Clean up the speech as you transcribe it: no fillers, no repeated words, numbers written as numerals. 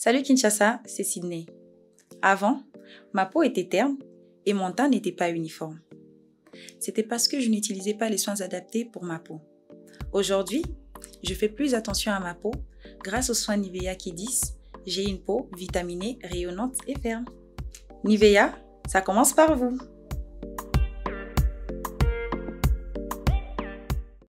Salut Kinshasa, c'est Sydney. Avant, ma peau était terne et mon teint n'était pas uniforme. C'était parce que je n'utilisais pas les soins adaptés pour ma peau. Aujourd'hui, je fais plus attention à ma peau grâce aux soins Nivea Kidis. J'ai une peau vitaminée, rayonnante et ferme. Nivea, ça commence par vous.